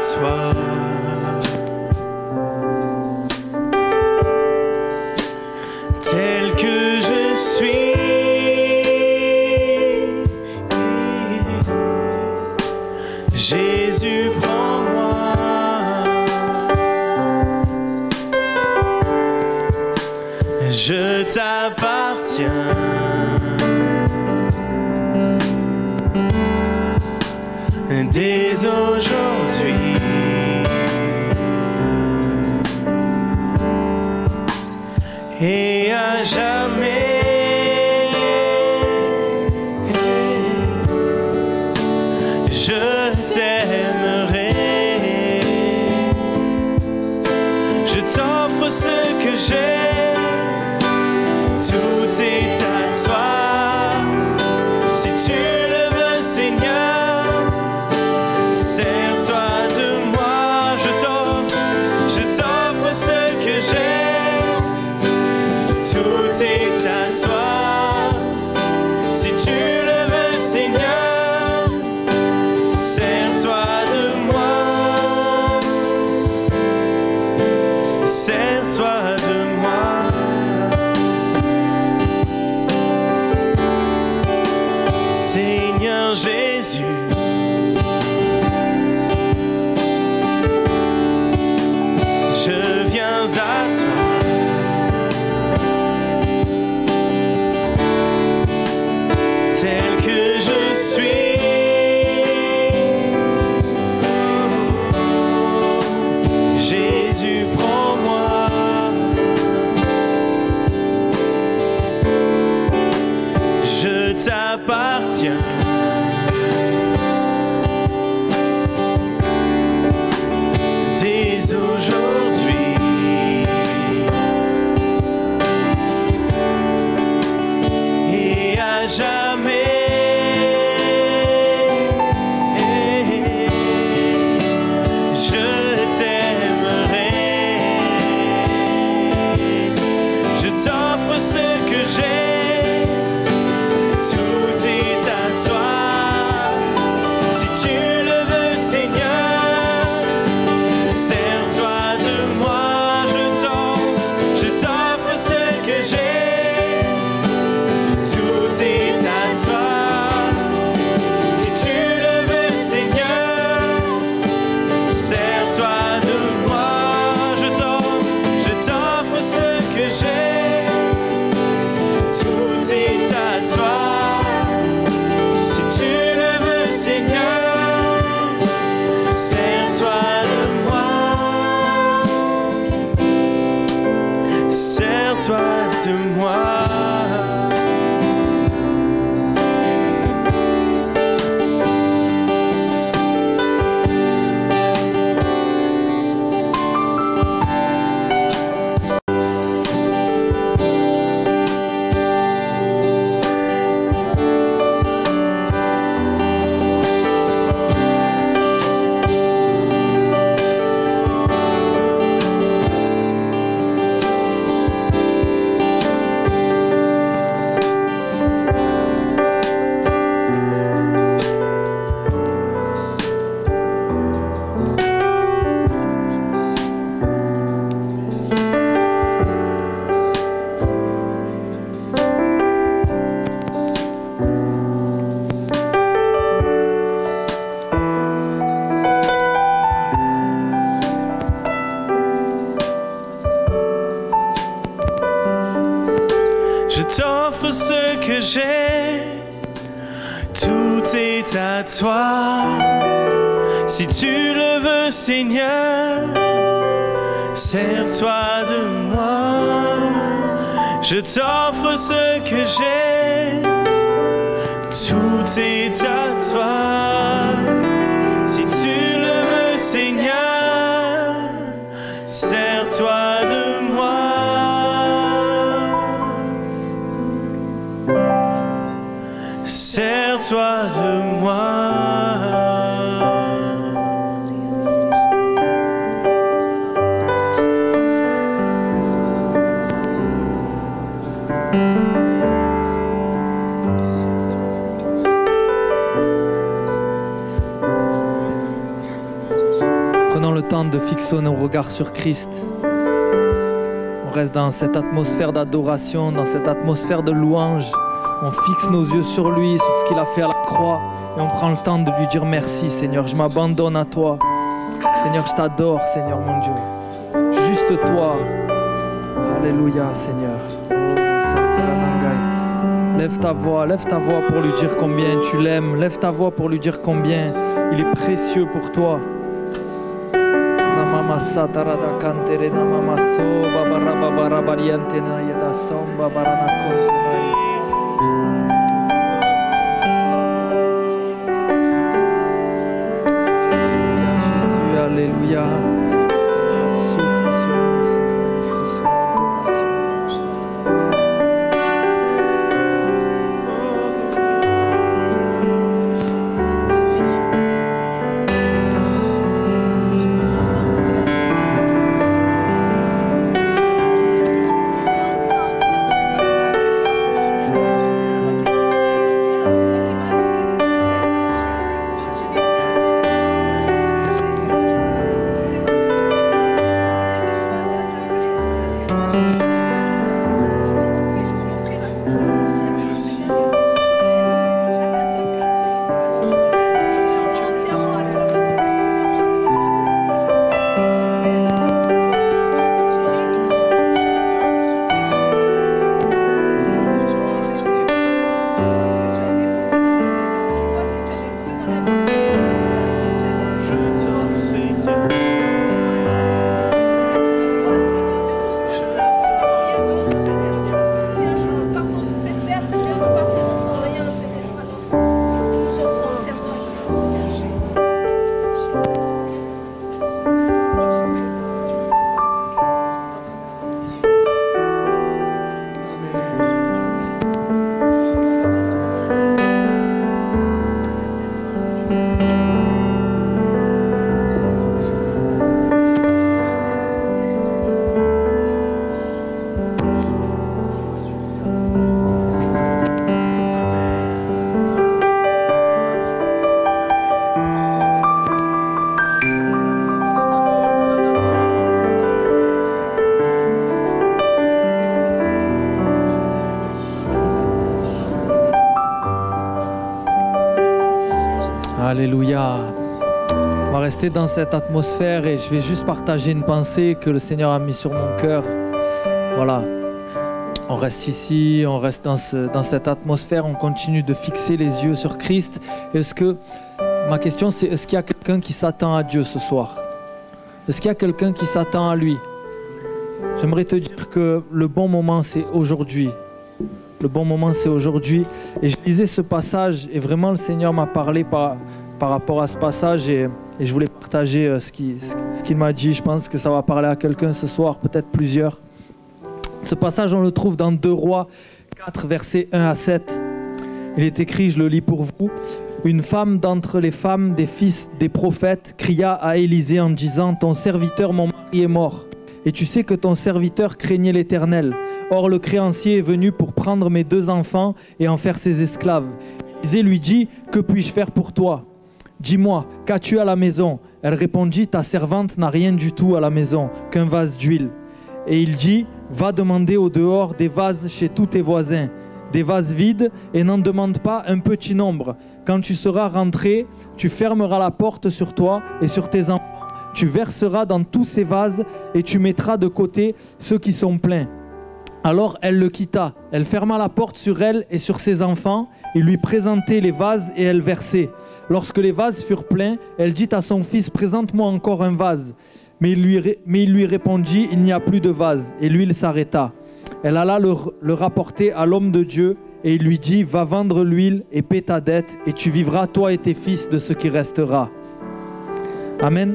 toi. Tel que je suis, Jésus, prends-moi. Je t'appartiens. Dès aujourd'hui, et à jamais, je t'aimerai. Je t'offre ce que j'ai, tout est à toi. Si tu le veux, Seigneur, sers-toi de moi. Je t'offre ce que j'ai. Tout est à toi. Si tu le veux, Seigneur, sers-toi de moi. Sers-toi de moi. Seigneur Jésus, je viens à toi. Tel que je suis, Jésus, prends-moi. Je t'appartiens. Dès aujourd'hui, et à jamais. Sers-toi de moi. Je t'offre ce que j'ai, tout est à toi. Si tu le veux, Seigneur, sers-toi de moi. Je t'offre ce que j'ai, tout est à toi. Si tu le veux, Seigneur, sers-toi de moi. Sers-toi de moi. Prenons le temps de fixer nos regards sur Christ. On reste dans cette atmosphère d'adoration, dans cette atmosphère de louange. On fixe nos yeux sur lui, sur ce qu'il a fait à la croix. Et on prend le temps de lui dire merci, Seigneur. Je m'abandonne à toi. Seigneur, je t'adore, Seigneur mon Dieu. Juste toi. Alléluia, Seigneur. Lève ta voix pour lui dire combien tu l'aimes. Lève ta voix pour lui dire combien il est précieux pour toi. Alléluia. Seigneur, souffle sur nous, Seigneur, reçois l'adoration. Alléluia. On va rester dans cette atmosphère et je vais juste partager une pensée que le Seigneur a mis sur mon cœur. Voilà. On reste ici, on reste dans cette atmosphère, on continue de fixer les yeux sur Christ. Ma question c'est, est-ce qu'il y a quelqu'un qui s'attend à Dieu ce soir? Est-ce qu'il y a quelqu'un qui s'attend à lui? J'aimerais te dire que le bon moment c'est aujourd'hui. Le bon moment c'est aujourd'hui. Et je lisais ce passage et vraiment le Seigneur m'a parlé par rapport à ce passage et je voulais partager ce qu'il m'a dit. Je pense que ça va parler à quelqu'un ce soir, peut-être plusieurs. Ce passage on le trouve dans 2 Rois 4 versets 1 à 7. Il est écrit, je le lis pour vous. Une femme d'entre les femmes des fils des prophètes cria à Élisée en disant: ton serviteur mon mari est mort et tu sais que ton serviteur craignait l'Éternel. Or le créancier est venu pour prendre mes 2 enfants et en faire ses esclaves. Élisée lui dit: que puis-je faire pour toi? Dis-moi, qu'as-tu à la maison? Elle répondit: ta servante n'a rien du tout à la maison qu'un vase d'huile. Et il dit: va demander au dehors des vases chez tous tes voisins, des vases vides, et n'en demande pas un petit nombre. Quand tu seras rentré, tu fermeras la porte sur toi et sur tes enfants. Tu verseras dans tous ces vases et tu mettras de côté ceux qui sont pleins. Alors elle le quitta, elle ferma la porte sur elle et sur ses enfants, il lui présentait les vases et elle versait. Lorsque les vases furent pleins, elle dit à son fils: présente-moi encore un vase. Mais il lui répondit: il n'y a plus de vase. Et l'huile s'arrêta. Elle alla le rapporter à l'homme de Dieu et il lui dit: va vendre l'huile et paie ta dette et tu vivras toi et tes fils de ce qui restera. Amen.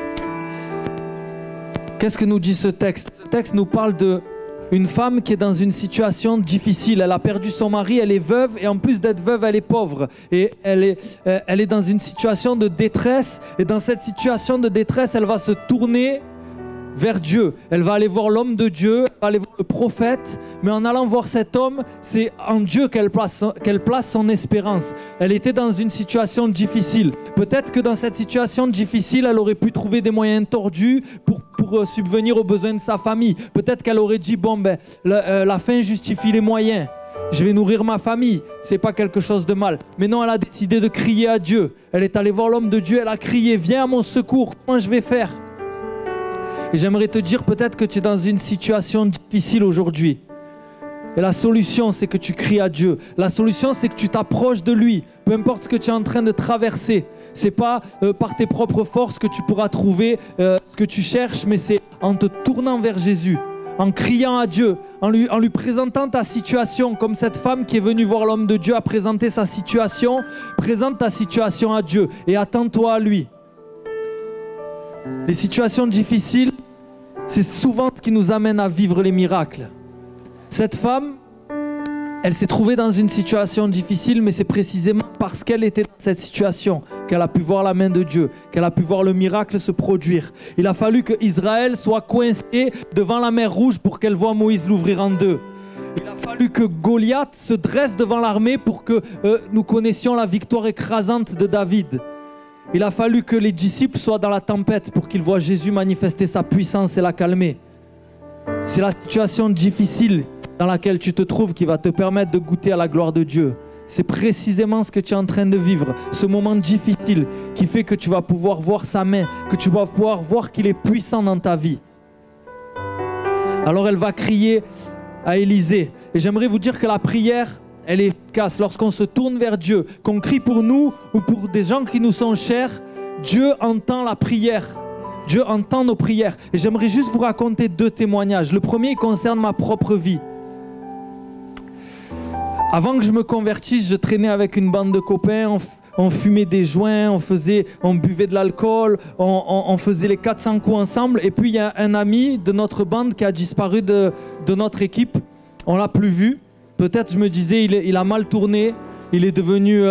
Qu'est-ce que nous dit ce texte? Ce texte nous parle d'une femme qui est dans une situation difficile. Elle a perdu son mari, elle est veuve et en plus d'être veuve, elle est pauvre. Et elle est dans une situation de détresse. Et dans cette situation de détresse, elle va se tourner vers Dieu. Elle va aller voir l'homme de Dieu, elle va aller voir le prophète, mais en allant voir cet homme, c'est en Dieu qu'elle place son espérance. Elle était dans une situation difficile. Peut-être que dans cette situation difficile, elle aurait pu trouver des moyens tordus pour subvenir aux besoins de sa famille. Peut-être qu'elle aurait dit, bon ben, la fin justifie les moyens. Je vais nourrir ma famille, c'est pas quelque chose de mal. Mais non, elle a décidé de crier à Dieu. Elle est allée voir l'homme de Dieu, elle a crié, viens à mon secours, comment je vais faire? Et j'aimerais te dire peut-être que tu es dans une situation difficile aujourd'hui. Et la solution, c'est que tu cries à Dieu. La solution, c'est que tu t'approches de lui. Peu importe ce que tu es en train de traverser. C'est pas par tes propres forces que tu pourras trouver ce que tu cherches, mais c'est en te tournant vers Jésus, en criant à Dieu, en lui présentant ta situation, comme cette femme qui est venue voir l'homme de Dieu a présenté sa situation. Présente ta situation à Dieu et attends-toi à lui. Les situations difficiles, c'est souvent ce qui nous amène à vivre les miracles. Cette femme, elle s'est trouvée dans une situation difficile, mais c'est précisément parce qu'elle était dans cette situation qu'elle a pu voir la main de Dieu, qu'elle a pu voir le miracle se produire. Il a fallu que Israël soit coincé devant la mer Rouge pour qu'elle voie Moïse l'ouvrir en deux. Il a fallu que Goliath se dresse devant l'armée pour que nous connaissions la victoire écrasante de David. Il a fallu que les disciples soient dans la tempête pour qu'ils voient Jésus manifester sa puissance et la calmer. C'est la situation difficile dans laquelle tu te trouves qui va te permettre de goûter à la gloire de Dieu. C'est précisément ce que tu es en train de vivre, ce moment difficile qui fait que tu vas pouvoir voir sa main, que tu vas pouvoir voir qu'il est puissant dans ta vie. Alors elle va crier à Élisée. Et j'aimerais vous dire que la prière, elle est efficace. Lorsqu'on se tourne vers Dieu, qu'on crie pour nous ou pour des gens qui nous sont chers, Dieu entend la prière. Dieu entend nos prières. Et j'aimerais juste vous raconter 2 témoignages. Le premier concerne ma propre vie. Avant que je me convertisse, je traînais avec une bande de copains, on fumait des joints, on buvait de l'alcool, on faisait les 400 coups ensemble. Et puis il y a un ami de notre bande qui a disparu de notre équipe. On ne l'a plus vu. Peut-être, je me disais, il a mal tourné, il est devenu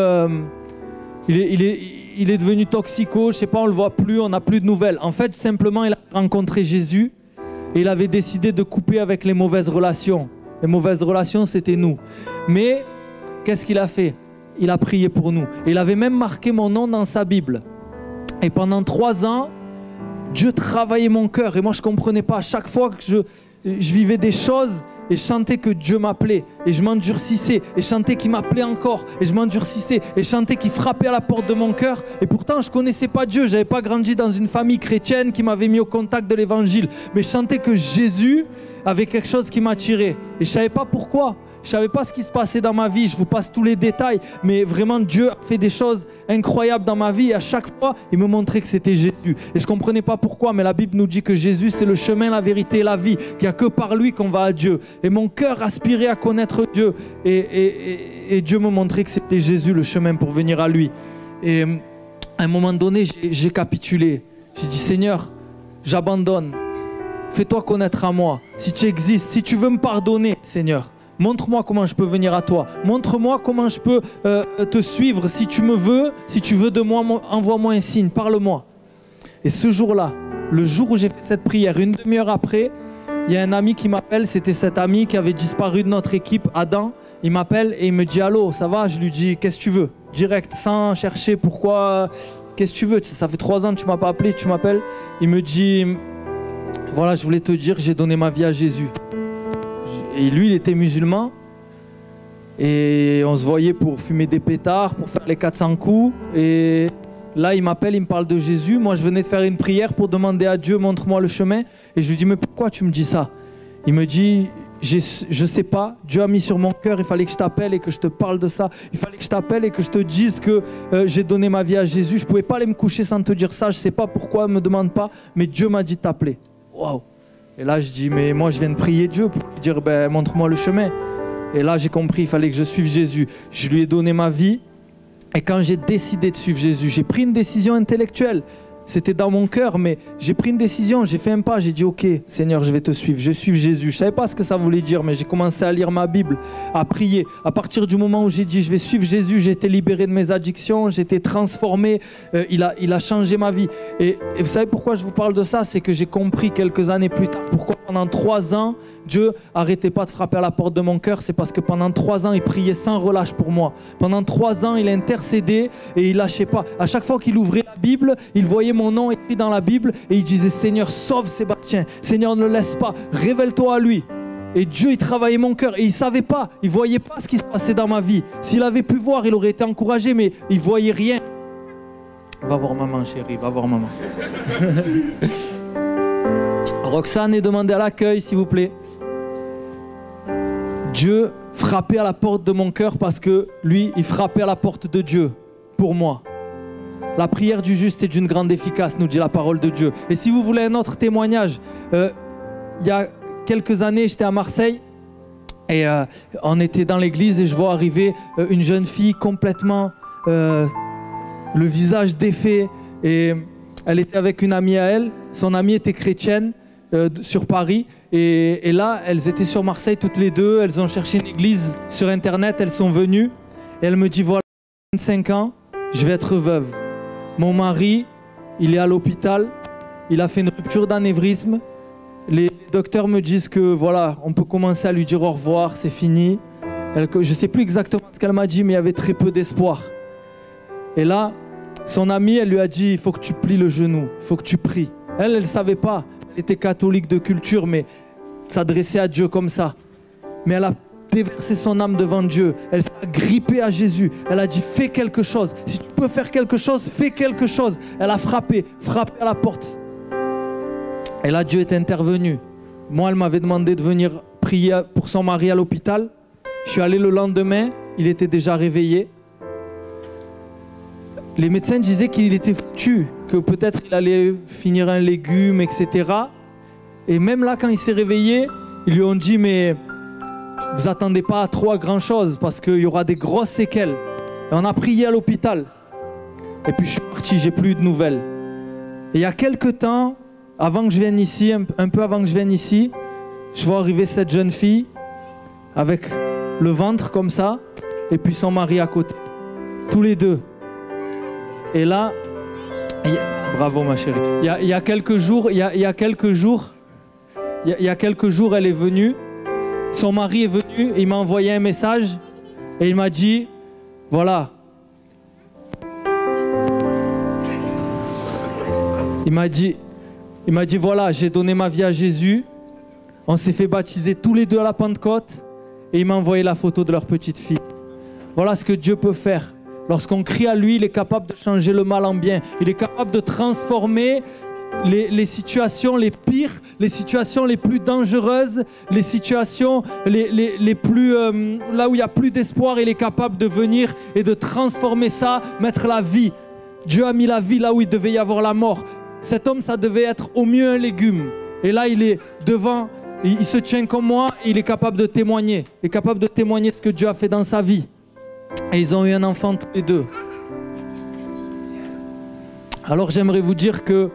toxico, je ne sais pas, on ne le voit plus, on n'a plus de nouvelles. En fait, simplement, il a rencontré Jésus et il avait décidé de couper avec les mauvaises relations. Les mauvaises relations, c'était nous. Mais, qu'est-ce qu'il a fait? Il a prié pour nous. Et il avait même marqué mon nom dans sa Bible. Et pendant 3 ans, Dieu travaillait mon cœur. Et moi, je ne comprenais pas. À chaque fois que je vivais des choses, et je sentais que Dieu m'appelait, et je m'endurcissais, et je sentais qu'il m'appelait encore, et je m'endurcissais, et je sentais qu'il frappait à la porte de mon cœur, et pourtant je ne connaissais pas Dieu, je n'avais pas grandi dans une famille chrétienne qui m'avait mis au contact de l'évangile, mais je sentais que Jésus avait quelque chose qui m'attirait, et je ne savais pas pourquoi. Je ne savais pas ce qui se passait dans ma vie, je vous passe tous les détails, mais vraiment Dieu a fait des choses incroyables dans ma vie et à chaque fois, il me montrait que c'était Jésus. Et je ne comprenais pas pourquoi, mais la Bible nous dit que Jésus, c'est le chemin, la vérité et la vie, qu'il n'y a que par lui qu'on va à Dieu. Et mon cœur aspirait à connaître Dieu et Dieu me montrait que c'était Jésus le chemin pour venir à lui. Et à un moment donné, j'ai capitulé. J'ai dit, Seigneur, j'abandonne. Fais-toi connaître à moi. Si tu existes, si tu veux me pardonner, Seigneur, montre-moi comment je peux venir à toi. Montre-moi comment je peux te suivre. Si tu me veux, si tu veux de moi, envoie-moi un signe, parle-moi. Et ce jour-là, le jour où j'ai fait cette prière, une demi-heure après, il y a un ami qui m'appelle. C'était cet ami qui avait disparu de notre équipe, Adam. Il m'appelle et il me dit « Allô, ça va ?» Je lui dis « Qu'est-ce que tu veux ?» Direct, sans chercher pourquoi. « Qu'est-ce que tu veux ? Ça fait 3 ans que tu ne m'as pas appelé, tu m'appelles. » Il me dit « Voilà, je voulais te dire que j'ai donné ma vie à Jésus. » Et lui, il était musulman. Et on se voyait pour fumer des pétards, pour faire les 400 coups. Et là, il m'appelle, il me parle de Jésus. Moi, je venais de faire une prière pour demander à Dieu, montre-moi le chemin. Et je lui dis, mais pourquoi tu me dis ça? Il me dit, je sais pas, Dieu a mis sur mon cœur, il fallait que je t'appelle et que je te parle de ça. Il fallait que je t'appelle et que je te dise que j'ai donné ma vie à Jésus. Je pouvais pas aller me coucher sans te dire ça. Je sais pas pourquoi, me demande pas. Mais Dieu m'a dit de t'appeler. Waouh! Et là, je dis, mais moi, je viens de prier Dieu pour lui dire, ben, montre-moi le chemin. Et là, j'ai compris, il fallait que je suive Jésus. Je lui ai donné ma vie. Et quand j'ai décidé de suivre Jésus, j'ai pris une décision intellectuelle. c'était dans mon cœur, mais j'ai pris une décision, j'ai fait un pas, j'ai dit ok Seigneur, je vais te suivre, je suis Jésus. Je ne savais pas ce que ça voulait dire, mais j'ai commencé à lire ma Bible, à prier. À partir du moment où j'ai dit je vais suivre Jésus, j'ai été libéré de mes addictions, j'ai été transformé, il a changé ma vie. Et vous savez pourquoi je vous parle de ça? C'est que j'ai compris quelques années plus tard pourquoi pendant 3 ans, Dieu n'arrêtait pas de frapper à la porte de mon cœur. C'est parce que pendant 3 ans, il priait sans relâche pour moi. Pendant 3 ans, il intercédait et il lâchait pas. À chaque fois qu'il ouvrait la Bible, il voyait mon nom écrit dans la Bible et il disait « Seigneur, sauve Sébastien. Seigneur, ne le laisse pas. Révèle-toi à lui. » Et Dieu, il travaillait mon cœur et il ne savait pas. Il ne voyait pas ce qui se passait dans ma vie. S'il avait pu voir, il aurait été encouragé, mais il ne voyait rien. Va voir maman, chérie, va voir maman. Roxane est demandée à l'accueil, s'il vous plaît. Dieu frappait à la porte de mon cœur parce que lui, il frappait à la porte de Dieu pour moi. La prière du juste est d'une grande efficace, nous dit la parole de Dieu. Et si vous voulez un autre témoignage, il y a quelques années, j'étais à Marseille et on était dans l'église et je vois arriver une jeune fille complètement le visage défait et elle était avec une amie à elle. Son amie était chrétienne sur Paris et là, elles étaient sur Marseille toutes les deux. Elles ont cherché une église sur internet, elles sont venues et elle me dit voilà, 25 ans, je vais être veuve. Mon mari, il est à l'hôpital, il a fait une rupture d'anévrisme. Les docteurs me disent que voilà, on peut commencer à lui dire au revoir, c'est fini. Je ne sais plus exactement ce qu'elle m'a dit, mais il y avait très peu d'espoir. Et là, son amie, elle lui a dit, il faut que tu plies le genou, il faut que tu pries. Elle ne savait pas, elle était catholique de culture, mais s'adressait à Dieu comme ça. Mais elle a déversé son âme devant Dieu, elle s'est agrippée à Jésus, elle a dit, fais quelque chose. Si tu peux faire quelque chose, fais quelque chose. Elle a frappé à la porte. Et là, Dieu est intervenu. Moi, elle m'avait demandé de venir prier pour son mari à l'hôpital. Je suis allé le lendemain, il était déjà réveillé. Les médecins disaient qu'il était foutu, que peut-être il allait finir un légume, etc. Et même là, quand il s'est réveillé, ils lui ont dit, mais vous attendez pas à trop grand-chose parce qu'il y aura des grosses séquelles. Et on a prié à l'hôpital. Et puis je suis parti, j'ai plus eu de nouvelles. Et il y a quelques temps, avant que je vienne ici, un peu avant que je vienne ici, je vois arriver cette jeune fille avec le ventre comme ça et puis son mari à côté. Tous les deux. Et là, bravo ma chérie. Il y a quelques jours, elle est venue. Son mari est venu, il m'a envoyé un message et il m'a dit, voilà. Il m'a dit, voilà, j'ai donné ma vie à Jésus. On s'est fait baptiser tous les deux à la Pentecôte et il m'a envoyé la photo de leur petite fille. Voilà ce que Dieu peut faire. Lorsqu'on crie à lui, il est capable de changer le mal en bien. Il est capable de transformer les situations les pires, les situations les plus dangereuses, les situations les plus, là où il n'y a plus d'espoir. Il est capable de venir et de transformer ça, mettre la vie. Dieu a mis la vie là où il devait y avoir la mort. Cet homme, ça devait être au mieux un légume. Et là, il est devant, il se tient comme moi, et il est capable de témoigner. Il est capable de témoigner ce que Dieu a fait dans sa vie. Et ils ont eu un enfant tous les deux. Alors j'aimerais vous dire que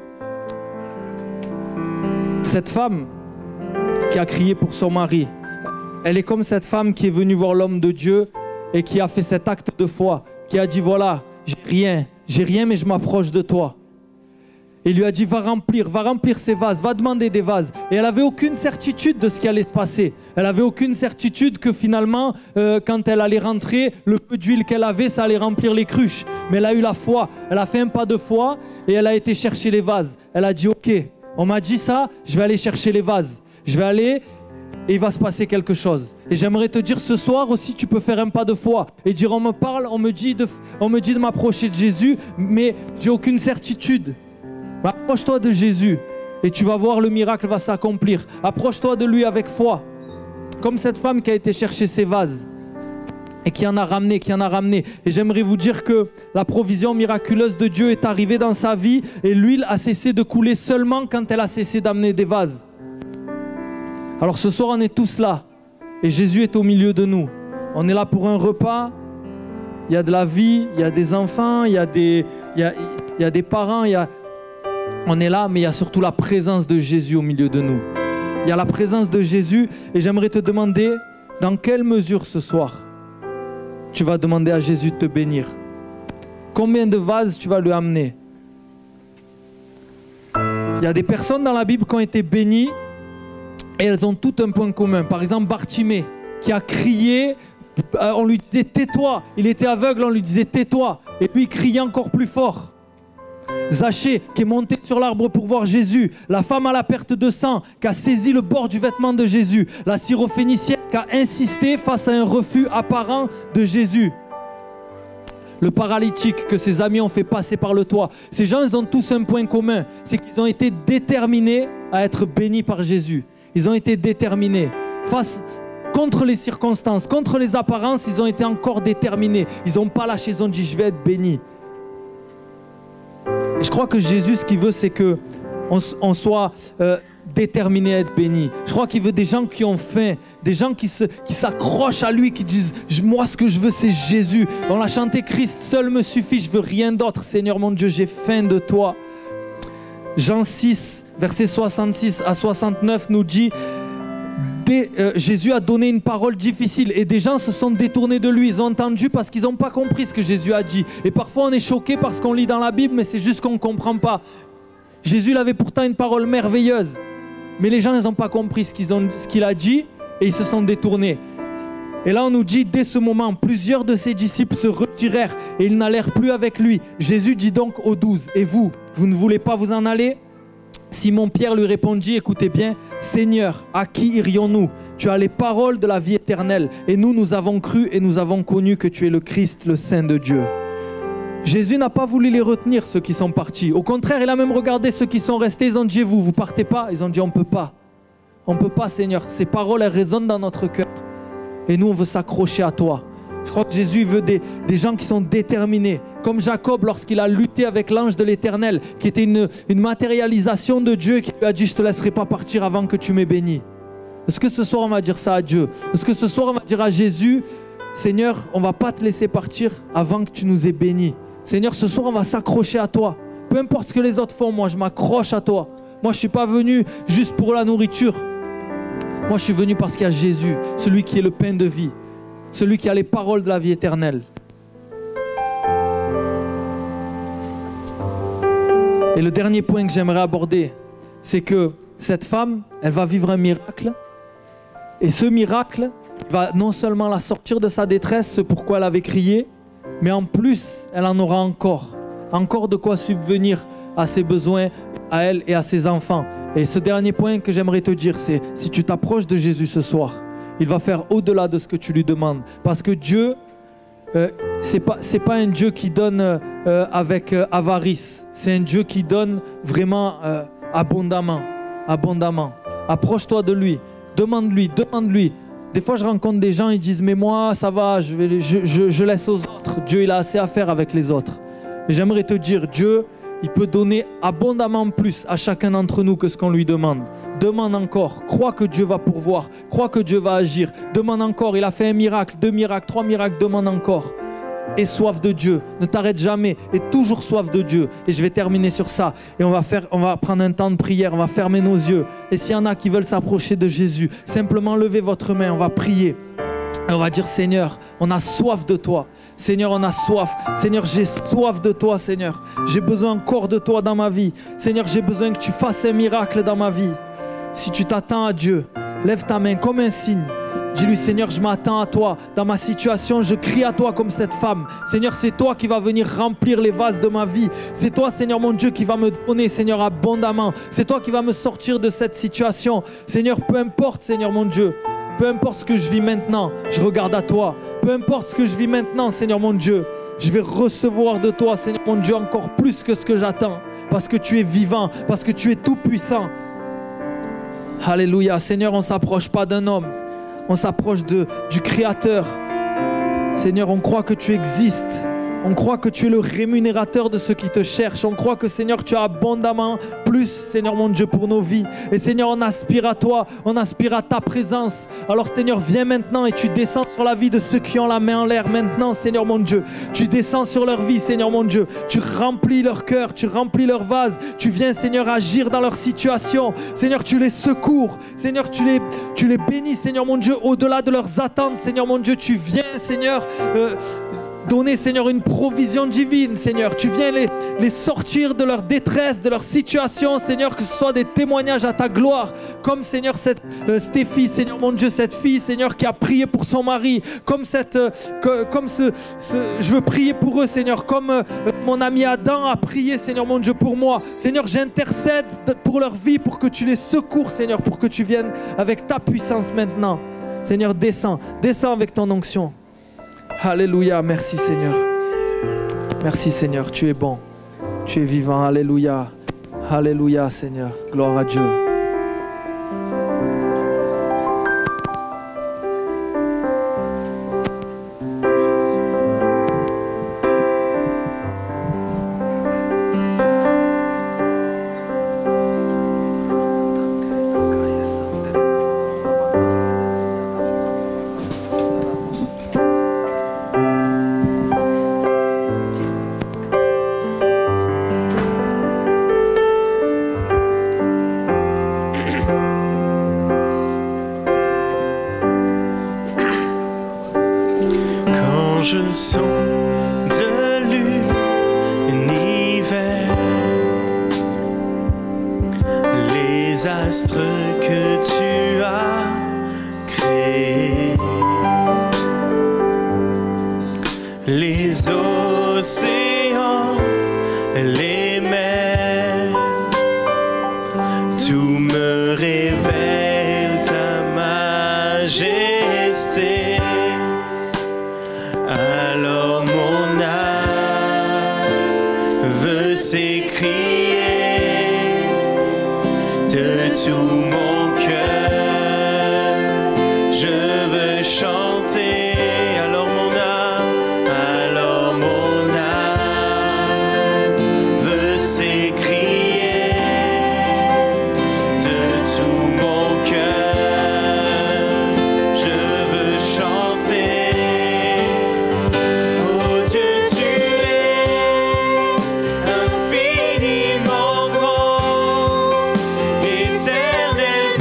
cette femme qui a crié pour son mari, elle est comme cette femme qui est venue voir l'homme de Dieu et qui a fait cet acte de foi, qui a dit voilà, j'ai rien mais je m'approche de toi. Et il lui a dit va remplir ces vases, va demander des vases. Et elle n'avait aucune certitude de ce qui allait se passer. Elle n'avait aucune certitude que finalement, quand elle allait rentrer, le peu d'huile qu'elle avait, ça allait remplir les cruches. Mais elle a eu la foi, elle a fait un pas de foi et elle a été chercher les vases. Elle a dit ok, on m'a dit ça, je vais aller chercher les vases. Je vais aller et il va se passer quelque chose. Et j'aimerais te dire ce soir aussi, tu peux faire un pas de foi et dire on me parle, on me dit de m'approcher de Jésus, mais j'ai aucune certitude. Approche-toi de Jésus et tu vas voir le miracle va s'accomplir. Approche-toi de lui avec foi. Comme cette femme qui a été chercher ses vases et qui en a ramené. Et j'aimerais vous dire que la provision miraculeuse de Dieu est arrivée dans sa vie et l'huile a cessé de couler seulement quand elle a cessé d'amener des vases. Alors ce soir on est tous là et Jésus est au milieu de nous. On est là pour un repas. Il y a de la vie, il y a des enfants, il y a des parents, il y a on est là, mais il y a surtout la présence de Jésus au milieu de nous. Il y a la présence de Jésus et j'aimerais te demander dans quelle mesure ce soir tu vas demander à Jésus de te bénir. Combien de vases tu vas lui amener? Il y a des personnes dans la Bible qui ont été bénies et elles ont tout un point commun. Par exemple, Bartimée qui a crié, on lui disait tais-toi. Il était aveugle, on lui disait tais-toi. Et puis il criait encore plus fort. Zachée qui est monté sur l'arbre pour voir Jésus. La femme à la perte de sang qui a saisi le bord du vêtement de Jésus. La syrophénicienne qui a insisté face à un refus apparent de Jésus. Le paralytique que ses amis ont fait passer par le toit. Ces gens, ils ont tous un point commun. C'est qu'ils ont été déterminés à être bénis par Jésus. Ils ont été déterminés. Contre les circonstances, contre les apparences, ils ont été encore déterminés. Ils n'ont pas lâché, ils ont dit je vais être béni. Et je crois que Jésus, ce qu'il veut, c'est qu'on soit déterminé à être béni. Je crois qu'il veut des gens qui ont faim, des gens qui s'accrochent à lui, qui disent moi ce que je veux c'est Jésus. On a chanté Christ seul me suffit, je veux rien d'autre. Seigneur mon Dieu, j'ai faim de toi. Jean 6, versets 66 à 69 nous dit Jésus a donné une parole difficile et des gens se sont détournés de lui. Ils ont entendu parce qu'ils n'ont pas compris ce que Jésus a dit. Et parfois on est choqué parce qu'on lit dans la Bible, mais c'est juste qu'on ne comprend pas. Jésus il avait pourtant une parole merveilleuse, mais les gens n'ont pas compris ce qu'il a dit et ils se sont détournés. Et là on nous dit dès ce moment, plusieurs de ses disciples se retirèrent et ils n'allèrent plus avec lui. Jésus dit donc aux 12, et vous ne voulez pas vous en aller ? Simon-Pierre lui répondit, écoutez bien, Seigneur, à qui irions-nous? Tu as les paroles de la vie éternelle et nous avons cru et nous avons connu que tu es le Christ, le Saint de Dieu. Jésus n'a pas voulu les retenir, ceux qui sont partis. Au contraire, il a même regardé ceux qui sont restés. Ils ont dit, vous partez pas? Ils ont dit, on ne peut pas. On ne peut pas, Seigneur. Ces paroles, elles résonnent dans notre cœur. Et nous, on veut s'accrocher à toi. Je crois que Jésus veut des gens qui sont déterminés. Comme Jacob, lorsqu'il a lutté avec l'ange de l'Éternel, qui était une matérialisation de Dieu, qui lui a dit, je ne te laisserai pas partir avant que tu m'aies béni. Est-ce que ce soir, on va dire ça à Dieu? Est-ce que ce soir, on va dire à Jésus, Seigneur, on ne va pas te laisser partir avant que tu nous aies bénis. Seigneur, ce soir, on va s'accrocher à toi. Peu importe ce que les autres font, moi, je m'accroche à toi. Moi, je ne suis pas venu juste pour la nourriture. Moi, je suis venu parce qu'il y a Jésus, celui qui est le pain de vie, celui qui a les paroles de la vie éternelle. Et le dernier point que j'aimerais aborder, c'est que cette femme, elle va vivre un miracle. Et ce miracle va non seulement la sortir de sa détresse, ce pourquoi elle avait crié, mais en plus, elle en aura encore de quoi subvenir à ses besoins, à elle et à ses enfants. Et ce dernier point que j'aimerais te dire, c'est si tu t'approches de Jésus ce soir, il va faire au-delà de ce que tu lui demandes. Parce que Dieu, c'est pas un Dieu qui donne avec avarice. C'est un Dieu qui donne vraiment abondamment. Approche-toi de lui, demande-lui. Des fois, je rencontre des gens, ils disent « Mais moi, ça va, je laisse aux autres. Dieu, il a assez à faire avec les autres. » Mais j'aimerais te dire, Dieu, il peut donner abondamment plus à chacun d'entre nous que ce qu'on lui demande. Demande encore, crois que Dieu va pourvoir, crois que Dieu va agir. Demande encore, il a fait un miracle, 2 miracles, 3 miracles, demande encore. Aie soif de Dieu, ne t'arrête jamais, aie toujours soif de Dieu. Et je vais terminer sur ça. Et on va prendre un temps de prière, on va fermer nos yeux. Et s'il y en a qui veulent s'approcher de Jésus, simplement levez votre main, on va prier. Et on va dire, Seigneur, on a soif de toi. Seigneur, on a soif. Seigneur, j'ai soif de toi, Seigneur. J'ai besoin encore de toi dans ma vie. Seigneur, j'ai besoin que tu fasses un miracle dans ma vie. Si tu t'attends à Dieu, lève ta main comme un signe. Dis-lui, Seigneur, je m'attends à toi. Dans ma situation, je crie à toi comme cette femme. Seigneur, c'est toi qui vas venir remplir les vases de ma vie. C'est toi, Seigneur mon Dieu, qui va me donner, Seigneur, abondamment. C'est toi qui vas me sortir de cette situation. Seigneur, peu importe, Seigneur mon Dieu, peu importe ce que je vis maintenant, je regarde à toi. Peu importe ce que je vis maintenant, Seigneur mon Dieu, je vais recevoir de toi, Seigneur mon Dieu, encore plus que ce que j'attends. Parce que tu es vivant, parce que tu es tout puissant. Alléluia. Seigneur, on ne s'approche pas d'un homme. On s'approche du Créateur. Seigneur, on croit que tu existes. On croit que tu es le rémunérateur de ceux qui te cherchent. On croit que Seigneur, tu as abondamment plus, Seigneur mon Dieu, pour nos vies. Et Seigneur, on aspire à toi, on aspire à ta présence. Alors Seigneur, viens maintenant et tu descends sur la vie de ceux qui ont la main en l'air maintenant, Seigneur mon Dieu. Tu descends sur leur vie, Seigneur mon Dieu. Tu remplis leur cœur, tu remplis leur vase. Tu viens, Seigneur, agir dans leur situation. Seigneur, tu les secours. Seigneur, tu les bénis, Seigneur mon Dieu, au-delà de leurs attentes. Seigneur mon Dieu, tu viens, Seigneur, donner, Seigneur, une provision divine, Seigneur. Tu viens les sortir de leur détresse, de leur situation, Seigneur, que ce soit des témoignages à ta gloire. Comme, Seigneur, Stéphie, Seigneur mon Dieu, cette fille, Seigneur, qui a prié pour son mari. Comme je veux prier pour eux, Seigneur. Comme mon ami Adam a prié, Seigneur mon Dieu, pour moi. Seigneur, j'intercède pour leur vie, pour que tu les secours, Seigneur, pour que tu viennes avec ta puissance maintenant. Seigneur, descends avec ton onction. Alléluia, merci Seigneur. Merci Seigneur, tu es bon, tu es vivant, alléluia. Alléluia Seigneur, gloire à Dieu. Je sens de l'univers, les astres que tu as créés, les océans, les mers, tout me révèle ta majesté. Alors mon âme veut s'écrier de tout mon cœur, je veux chanter. Alors mon âme veut s'écrier de tout mon cœur, je veux chanter. Infiniment grand, éternel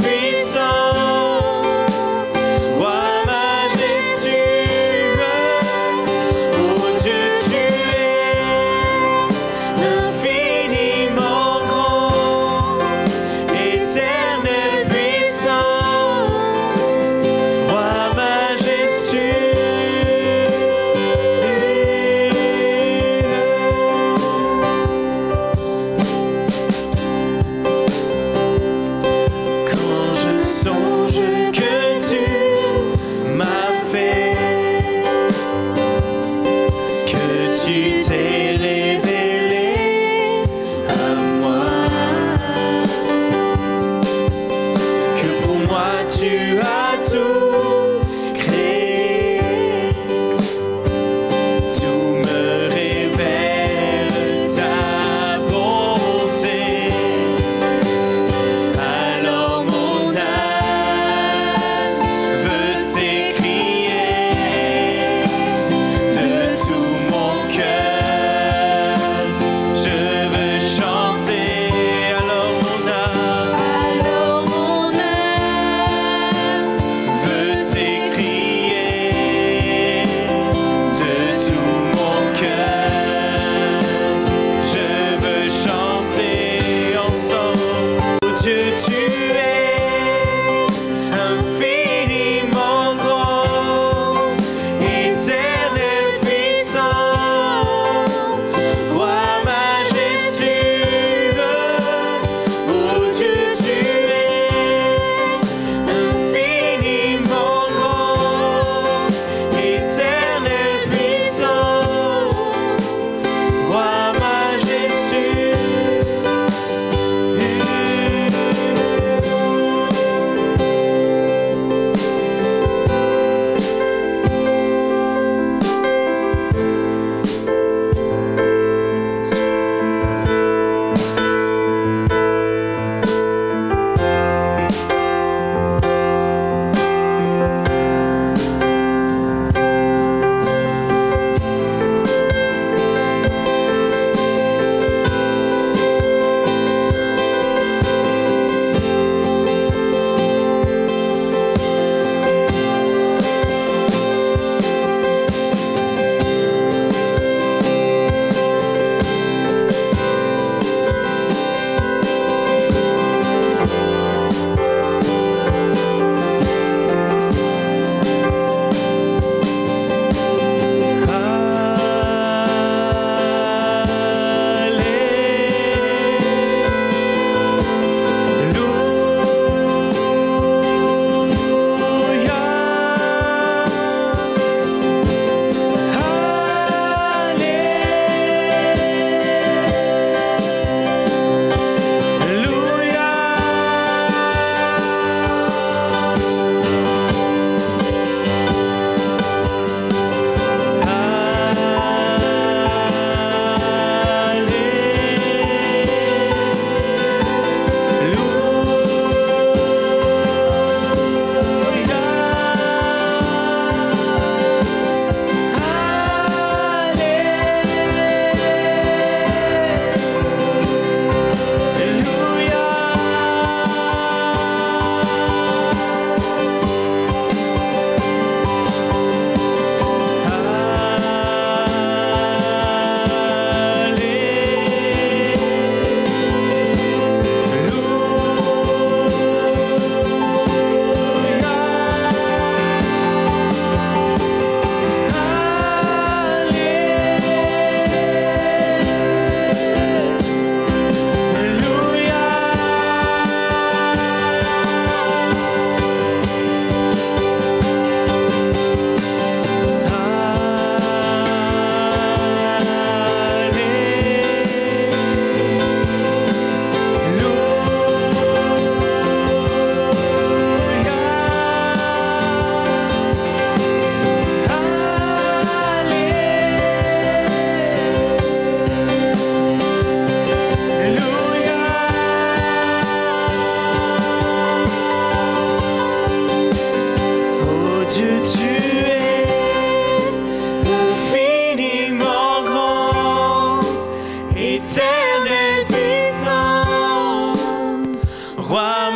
Roi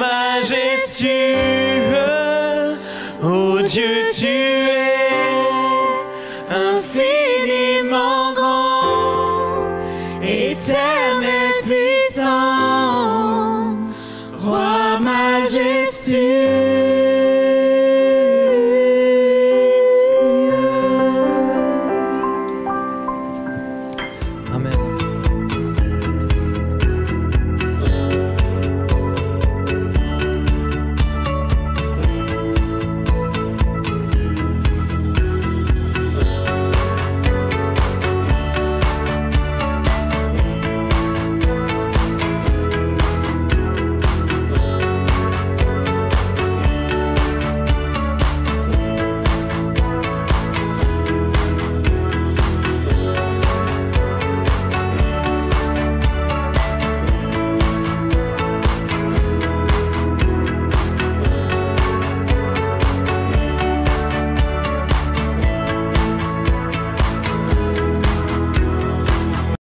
majestueux, ô Dieu, tu es infiniment grand, éternel puissant, Roi majestueux.